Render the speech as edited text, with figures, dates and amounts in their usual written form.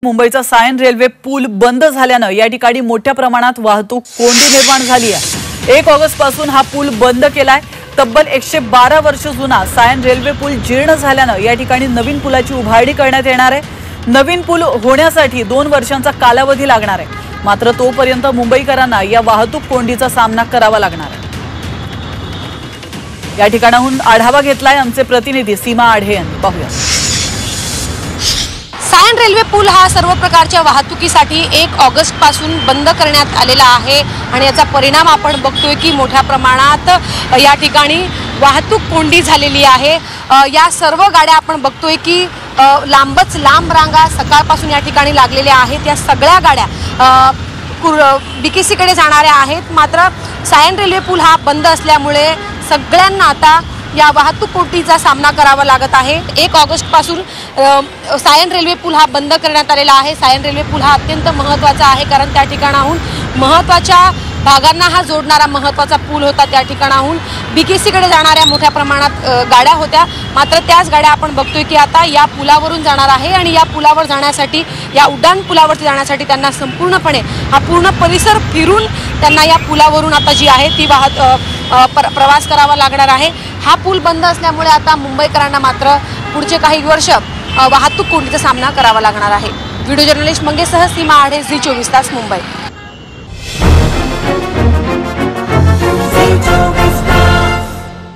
मुंबईचा सायन रेल्वे पूल बंद झाल्याने या ठिकाणी मोठ्या प्रमाणात वाहतूक कोंडी निर्माण झाली आहे। 1 ऑगस्ट पासून हा पूल बंद केलाय। तब्बल 112 वर्ष जुना सायन रेल्वे पूल जीर्ण झाल्याने या ठिकाणी नवीन पुलाची उभारणी करण्यात येणार आहे। नवीन पूल होण्यासाठी 2 वर्षांचा कालावधी लागणार आहे। मात्र तोपर्यंत मुंबईकरांना या वाहतूक कोंडीचा सामना करावा लागणार आहे। या ठिकाणाहून आढावा घेतलाय आमचे प्रतिनिधी सीमा आढे यांनी। पाहूया। सायन रेल्वे पूल हा सर्व प्रकारच्या वाहतुकीसाठी 1 ऑगस्ट पासून बंद करण्यात आलेला आहे आणि याचा परिणाम आपण बघतोय की मोठ्या प्रमाणात या ठिकाणी वाहतूक कोंडी झालेली आहे। या सर्व गाड्या आपण बघतोय की लांब रांगा सकाळपासून या ठिकाणी लागलेल्या आहेत। या सगळ्या गाड्या बीकेसी कडे जाणाऱ्या आहेत। मात्र सायन रेल्वे पूल हा बंद असल्यामुळे सगळ्यांना आता या वाहतूक कोंडीचा सामना करावा लागत आहे। 1 ऑगस्ट पासून सायन रेल्वे पूल हा बंद करण्यात आलेला आहे। सायन रेल्वे पूल हा अत्यंत महत्त्वाचा आहे कारण त्या ठिकाणाहून महत्त्वाच्या भागांना हा जोडणारा महत्त्वाचा पूल होता। त्या ठिकाणाहून बीकेसी कडे जाणाऱ्या मोठ्या प्रमाणात गाड्या होत्या। मात्र त्याच गाड्या आपण बघतोय की आता या पुलावरून जाणार आहे आणि या पुलावर जाण्यासाठी या उड्डाण पुलावरती जाण्यासाठी त्यांना संपूर्णपणे हा पूर्ण परिसर फिरून त्यांना या पुलावरून आता जी आहे ती प्रवास करावा लागणार आहे। हा पूल बंद असल्यामुळे आता मुंबईकरांना मात्र पुढचे काही वर्ष वाहतूक कोंडीचा सामना करावा लागणार आहे। व्हिडिओ जर्नलिस्ट मंगेशसह सीमा आढे, झी 24 तास, मुंबई।